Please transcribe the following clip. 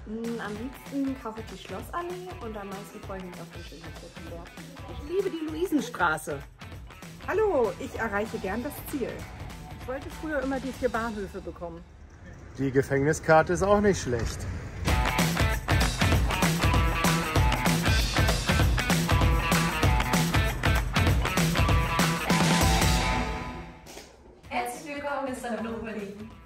Am liebsten kaufe ich die Schlossallee und am meisten freue ich mich auf den Schönheitswürfelberg. Ich liebe die Luisenstraße. Hallo, ich erreiche gern das Ziel. Ich wollte früher immer die 4 Bahnhöfe bekommen. Die Gefängniskarte ist auch nicht schlecht. Herzlich willkommen, Mr. Nobody.